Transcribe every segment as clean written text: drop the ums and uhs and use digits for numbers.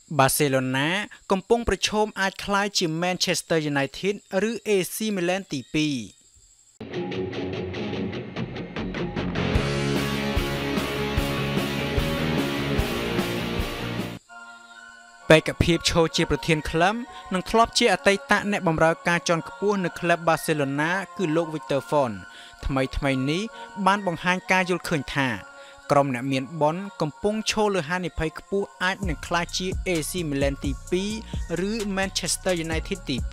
บาร์เซโลนาកំពុងប្រឈមអាចក្លាយជា Manchester United ឬ AC Milan ទី2បេក្ខភាពឈរជាប្រធានក្លឹបនិងធ្លាប់ជាអតីតអ្នកបម្រើការជាន់ខ្ពស់នៅក្លឹប Barcelona គឺលោក Victor Font ថ្មីនេះបានបង្ហាញការយល់ឃើញថាក្រុមអ្នកមានបុណ្យកំពុងឈរលើហានិភ័យខ្ពស់អាចនឹងក្លាយជា AC Milan ទី2ឬ Manchester United ទី2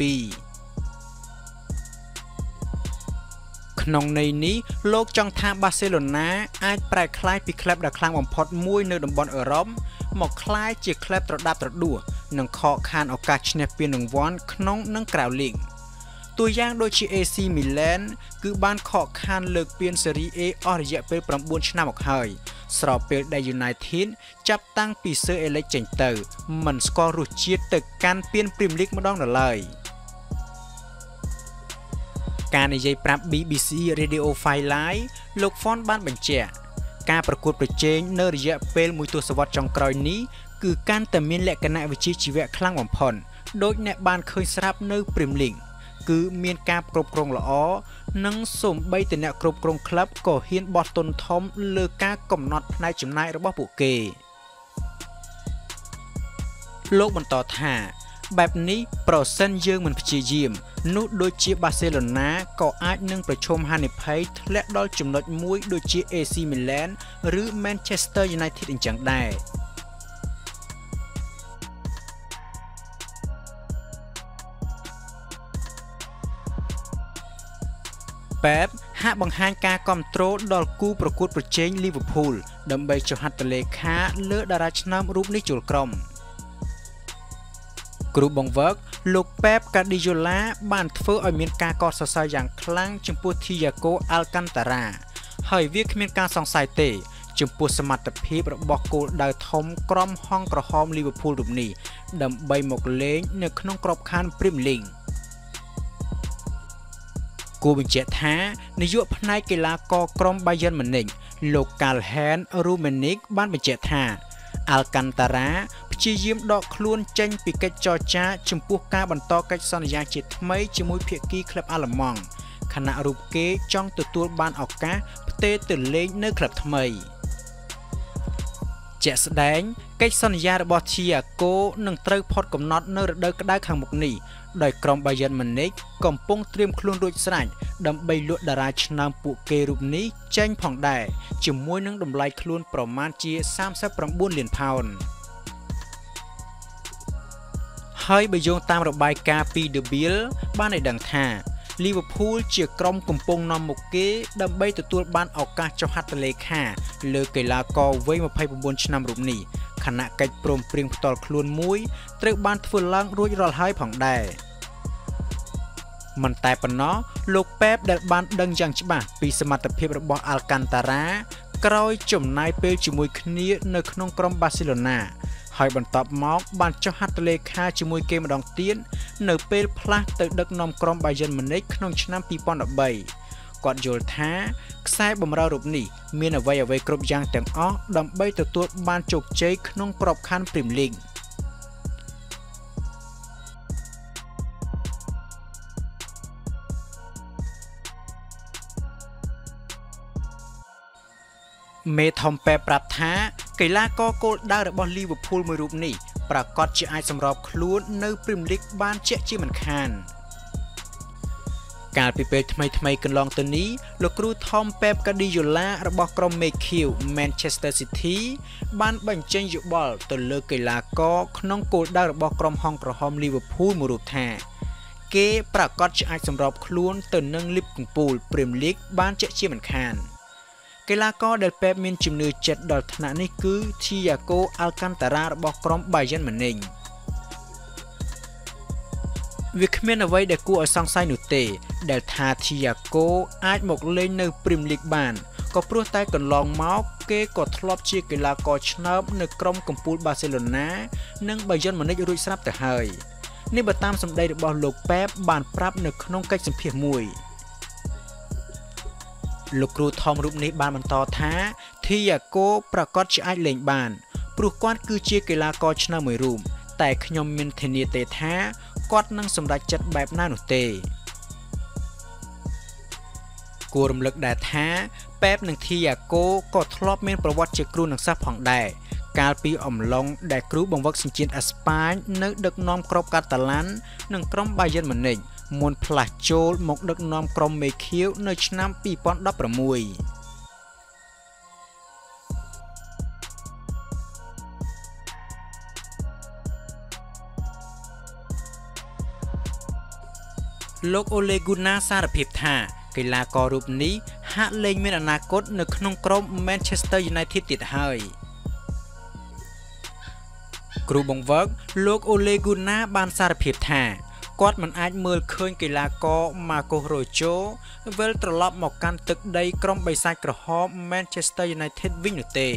ក្នុងន័យនេះលោកចង់ថា Barcelona អាចប្រែក្លាយពីក្លឹបដ៏ខ្លាំងបំផុតមួយនៅតំបន់អឺរ៉ុបមកក្លាយជាក្លឹបត្រដាបត្រដួសនិងខកខានឱកាសឈ្នះពានរង្វាន់ក្នុងនិងក្រៅលីកតួយ៉ាងដូចជា AC Milan គឺបានខកខានលើកពាន Serie A អស់រយៈពេល9ឆ្នាំមកហើយស្របពេលដែល United ចាប់តាំងពី Sir Alex ចេញទៅមិនស្គាល់រសជាតិទៅកាន់ពាន Premier League ម្ដងនៅឡើយការនិយាយប្រាប់ BBC Radio 5 Live លោក Font បានបញ្ជាក់ការប្រកួតប្រជែងនៅរយៈពេលមួយទសវត្សរ៍ចុងក្រោយនេះគឺកាន់តែមានលក្ខណៈវិជ្ជាជីវៈខ្លាំងបំផុតដោយអ្នកបានឃើញស្រាប់នៅ Premier League គឺមានការគ្រប់គ្រងល្អនិងសូម្បីតែអ្នកគ្រប់គ្រងក្លឹបក៏ហ៊ានបោះទុនធំលើការកំណត់ផ្នែកចំណាយរបស់ពួកគេលោកបន្តថាបែបនេះប្រសិនយើងមិនព្យាយាមនោះដូចជា Barcelona ក៏អាចនឹងប្រឈមហានិភ័យធ្លាក់ដល់ចំណុចមួយដូចជា AC Milan ឬ Manchester United អញ្ចឹងដែរប៉េបហាក់បង្ហាញការគាំទ្រដល់គូប្រកួតប្រជែង Liverpool ដើម្បីចុះហត្ថលេខាលើតារាឆ្នើមរូបនេះចូលក្រុមគ្រូបង្វឹកលោក Pep Guardiola បានធ្វើឲ្យមានការកោតសរសើរយ៉ាងខ្លាំងចំពោះ Thiago Alcantara ហើយវាគ្មានការសង្ស័យទេចំពោះសមត្ថភាពរបស់គោលដៅធំក្រុមហង្សក្រហម Liverpool រូបនេះដើម្បីមកលេងនៅក្នុងក្របខ័ណ្ឌ Premier Leagueគូបញ្ជាក់ថានាយកផ្នែកកីឡាករក្រុម Bayern Munich លោក Karl-Heinz Rummenigge បានបញ្ជាក់ថា Alcantara ព្យាយាមដកខ្លួនចេញពីកិច្ចចរចាចំពោះការបន្តកិច្ចសន្យាជាថ្មីជាមួយភាគីក្លឹបអាល្លឺម៉ង់ខណៈរូបគេចង់ទទួលបានឱកាសផ្ទេរទៅលេងនៅក្លឹបថ្មីជាក់ស្ដែងកិច្ចសន្យារបស់ Thiago នឹងត្រូវផុតកំណត់នៅរដូវក្តៅខាងមុខនេះដោយក្រុម Bayern Munich កំពុងត្រៀមខ្លួនរួចស្រេចដើម្បីលក់តារាឆ្នើមពួកគេរូបនេះចេញផងដែរជាមួយនឹងតម្លៃខ្លួនប្រមាណជា39លានផោនហើយបើយោងតាមរបាយការណ៍ពី The Bill បានឲ្យដឹងថា Liverpool ជាក្រុមកំពុងនាំមុខគេដើម្បីទទួលបានឱកាសចុះហត្ថលេខាលើកីឡាករវ័យ29ឆ្នាំរូបនេះខណៈកិច្ចព្រមព្រៀងផ្ទាល់ខ្លួនមួយត្រូវបានធ្វើឡើងរួចរាល់ហើយផងដែរមិនតែប៉ុណ្ណោះលោក Pep ដែលបានដឹងយ៉ាងច្បាស់ពីសមត្ថភាពរបស់ Alcantara ក្រោយចំណាយពេលជាមួយគ្នានៅក្នុងក្រុម Barcelona ហើយបន្ទាប់មកបានចុះហត្ថលេខាជាមួយគេម្ដងទៀតនៅពេលផ្លាស់ទៅដឹកនាំក្រុម Bayern Munich ក្នុងឆ្នាំ2013គាត់យល់ថាខ្សែបម្រើរូបនេះមានអ្វីគ្រប់យ៉ាងទាំងអស់ដើម្បីទទួលបានជោគជ័យក្នុងក្របខ័ណ្ឌ Premier Leagueមេធំប៉ែប្រាប់ថាកីឡាករគោលដៅរបស់ Liverpool មួយរូបនេះប្រកាសជាអាចសម្របខ្លួននៅ Premier League បានជាក់ជាមិនខានកាលពីពេលថ្មីកន្លងទៅនេះលោកគ្រូថម Pep Guardiola របស់ក្រុមមេឃៀវ Manchester City បានបញ្ចេញយោបល់ទៅលើកីឡាករក្នុងគោលដៅរបស់ក្រុមហង្សក្រហម Liverpool មួយរូបថាគេប្រកាសជាអាចសម្របខ្លួនទៅនឹង Liverpool Premier League បានជាក់ជាមិនខានកីឡាករដែល Pep មានជំនឿចិត្តដល់ថ្នាក់នេះគឺ Thiago Alcantara របស់ក្រុម Bayern Munich វាគ្មានអ្វីដែលគួរឲ្យសង្ស័យនោះទេដែលថា Thiago អាចមកលេងនៅ Premier League បានក៏ព្រោះតែកន្លងមកគេក៏ធ្លាប់ជាកីឡាករឆ្នើមនៅក្រុមកំពូល Barcelona និង Bayern Munich រួចស្រាប់ទៅហើយនេះបើតាមសម្ដីរបស់លោក Pep បានប្រាប់នៅក្នុងកិច្ចសម្ភាសន៍មួយលោកគ្រូថមរូបនេះបានបន្តថា Thiago ប្រកាសជាអាចលេងបានព្រោះគាត់គឺជាកីឡាករឆ្នើមមួយរូបតែខ្ញុំមានធានាទេថាគាត់នឹងសម្រេចចិត្តបែបណានោះទេគួររំលឹកដែរថាប៉េបនិងធីយ៉ាកូក៏ធ្លាប់មានប្រវត្តិជាគ្រូនឹងសិស្សផងដែរកាលពីអំឡុងដែលគ្រូបង្វឹកសញ្ជាតិអេស្ប៉ាញនៅដឹកនាំក្រុមកាតាឡាននិងក្រុមបាយិនម៉ូនិចមុនផ្លាស់ចូលមកដឹកនាំក្រុមមេខៀវនៅឆ្នាំ2016លោកអូលេហ្គូណាសារភាពថាកីឡាកររូបនេះហាក់លែងមានអនាគតនៅក្នុងក្រុម Manchester United ទៀតហើយគ្រូបង្វឹកលោកអូលេហ្គូណាបានសារភាពថាគាត់មិនអាចមើលឃើញកីឡាករ Marcos Rojo វិលត្រឡប់មកកាន់ទឹកដីក្រុមបិសាចក្រហម Manchester United វិញនោះទេ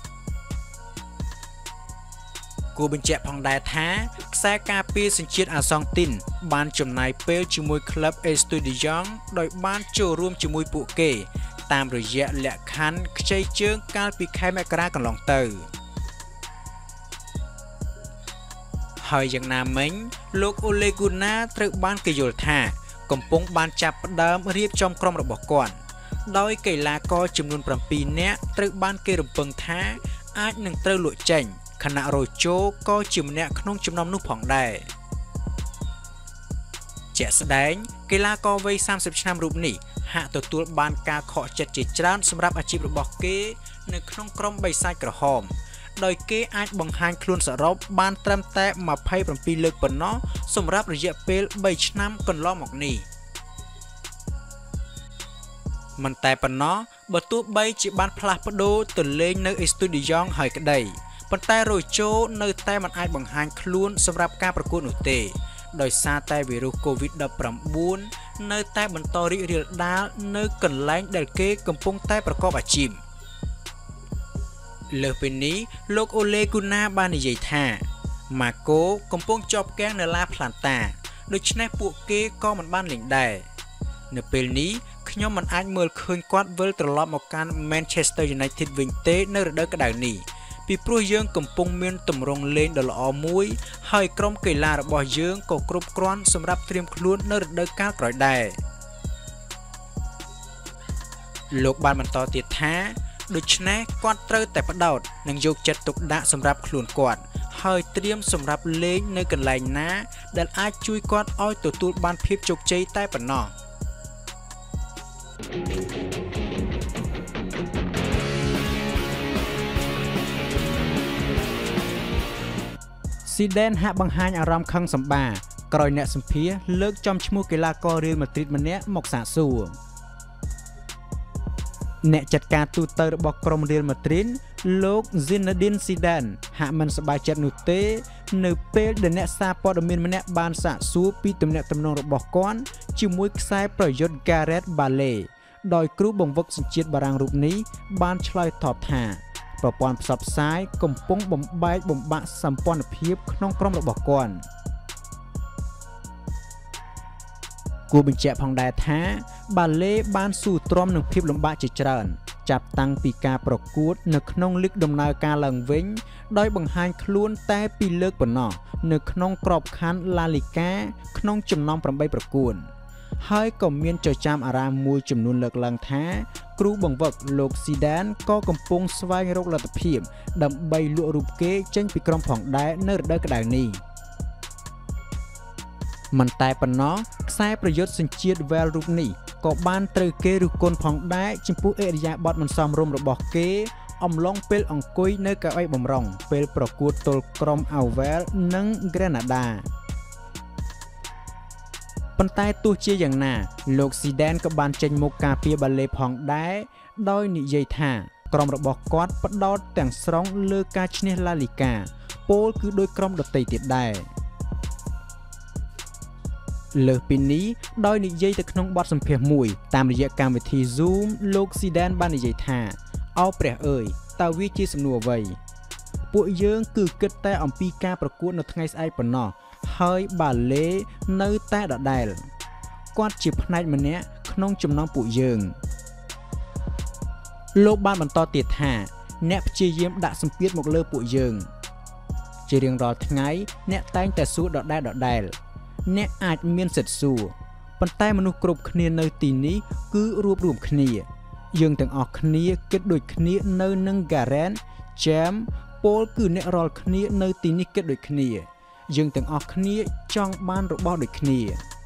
គួរបញ្ជាក់ផងដែរថាខ្សែការពារសញ្ជាតិអាសង់ទីនបានចំណាយពេលជាមួយក្លឹប Estudiantes ដោយបានចូលរួមជាមួយពួកគេតាមរយៈលក្ខខណ្ឌខ្ចីជើងកាលពីខែមករាកន្លងទៅហើយយ៉ាងណាមិញលោកអូលេហ្គូណាត្រូវបានគេយល់ថាកំពុងបានចាប់ផ្ដើមរៀបចំក្រុមរបស់គាត់ដោយកីឡាករចំនួន7នាក់ត្រូវបានគេរំពឹងថាអាចនឹងត្រូវលក់ចេញខណៈរ៉ូជូក៏ជាម្នាក់ក្នុងចំណោមនោះផងដែរជាក់ស្ដែងកីឡាករវ័យ30ឆ្នាំរូបនេះហាក់ទទួលបានការខកចិត្តជាច្រើនសម្រាប់អាជីពរបស់គេនៅក្នុងក្រុមបិសាចក្រហមដោយគេអាចបង្ហាញខ្លួនសរុបបានត្រឹមតែ27លើកប៉ុណ្ណោះសម្រាប់រយៈពេល3ឆ្នាំកន្លងមកនេះមិនតែប៉ុណ្ណោះបើទោះបីជាបានផ្លាស់ប្ដូរទៅលេងនៅ Estudiantes ហើយក្តីប៉ុន្តែរ៉ូជូនៅតែមិនអាចបង្ហាញខ្លួនសម្រាប់ការប្រកួតនោះទេដោយសារតែវីរុស COVID-19 នៅតែបន្តរីករាលដាលនៅកន្លែងដែលគេកំពុងតែប្រកបអាជីពលើសពីនេះលោកអូលេហ្គូណាបាននិយាយថាម៉ាកូកំពុងជាប់គាំងនៅឡាផ្លាន់តាដូច្នេះពួកគេក៏មិនបានលេងដែរនៅពេលនេះខ្ញុំមិនអាចមើលឃើញគាត់វិលត្រឡប់មកកាន់ Manchester United វិញទេនៅរដូវក្តៅនេះពីព្រោះយើងកំពុងមានទម្រង់លេងដ៏ល្អមួយហើយក្រុមកីឡារបស់យើងក៏គ្រប់គ្រាន់សម្រាប់ត្រៀមខ្លួននៅរដូវកាលក្រោយដែរលោកបានបន្តទៀតថាដូច្នេះគាត់ត្រូវតែផ្ដោតនិងយកចិត្តទុកដាក់សម្រាប់ខ្លួនគាត់ហើយត្រៀមសម្រាប់លេងនៅកន្លែងណាដែលអាចជួយគាត់ឲ្យទទួលបានភាពជោគជ័យតែប៉ុណ្ណោះស៊ីដេនហាក់បង្ហាញអារម្មណ៍ខឹងសម្បារក្រោយអ្នកសម្ភារលើកចំឈ្មោះកីឡាកររៀលម៉ាឌ្រីតម្នាក់មកសាកសួរអ្នកចាត់ការទូតរបស់ក្រុមរៀលម៉ាឌ្រីតលោក Zinedine Zidane ហាក់មិនសប្បាយចិត្តនោះទេនៅពេលដែលអ្នកសារព័ត៌មានម្នាក់បានសាកសួរពីទំនាក់ទំនងរបស់គាត់ជាមួយខ្សែប្រយុទ្ធ Gareth Bale ដោយគ្រូបង្វឹកសញ្ជាតិបារាំងរូបនេះបានឆ្លើយតបថាប្រព័ន្ធផ្សព្វផ្សាយកំពុងបំបែកបំបាក់សម្ព័ន្ធភាពក្នុងក្រុមរបស់គាត់គួរបញ្ជាក់ផងដែរថាបាឡេបានស៊ូទ្រាំនឹងភាពលំបាកជាច្រើនចាប់តាំងពីការប្រកួតនៅក្នុងលីកដំណើរការឡើងវិញដោយបង្ហាញខ្លួនតែពីលើកប៉ុណ្ណោះនៅក្នុងក្របខ័ណ្ឌ La Liga ក្នុងចំណោម8ប្រកួតហើយក៏មានចចាមអារាមមួយចំនួនលើកឡើងថាគ្រូបង្វឹកលោក Zidane ក៏កំពុងស្វែងរកលទ្ធភាពដើម្បីលក់រូបគេចេញពីក្រុមផងដែរនៅរដូវក្តៅនេះមិនតែប៉ុណ្ណោះខ្សែប្រយុទ្ធសញ្ជាតិវែលរូបនេះក៏បានត្រូវគេរិះគន់ផងដែរចំពោះឥរិយាបថមិនសមរម្យរបស់គេអំឡុងពេលអង្គុយនៅកៅអីបម្រុងពេលប្រកួតទល់ក្រុមអាវែលនិង Granada ប៉ុន្តែទោះជាយ៉ាងណាលោក Zidane ក៏បានចេញមុខការពារបាឡេផងដែរដោយនិយាយថាក្រុមរបស់គាត់ផ្ដោតទាំងស្រុងលើការឈ្នះ La Liga ពោលគឺដោយក្រុមដទៃទៀតដែរលើសពីនេះដោយនិយាយទៅក្នុងបទសម្ភាសន៍មួយតាមរយៈកម្មវិធី Zoom លោក Zidane បាននិយាយថាអោព្រះអើយតើវាជាសំណួរអ្វីពួកយើងគឺគិតតែអំពីការប្រកួតនៅថ្ងៃស្អែកប៉ុណ្ណោះហើយបាឡេនៅតែដដែលគាត់ជាផ្នែកម្នាក់ក្នុងចំណោមពួកយើងលោកបានបន្តទៀតថាអ្នកព្យាយាមដាក់សម្ពាធមកលើពួកយើងជារៀងរាល់ថ្ងៃអ្នកតែងតែសួរដដែលអ្នកអាចមានសិទ្ធិសួរប៉ុន្តែមនុស្សគ្រប់គ្នានៅទីនេះគឺរួបរวมគ្នាយើងទាំងអស់គ្នាគិតដូចគ្នានៅនឹង Garen Jam Paul គឺអ្នករាល់គ្នានៅទីនេះគិតដូចគ្នាយើងទាំងអស់គ្នាចង់បានរបស់ដូចគ្នា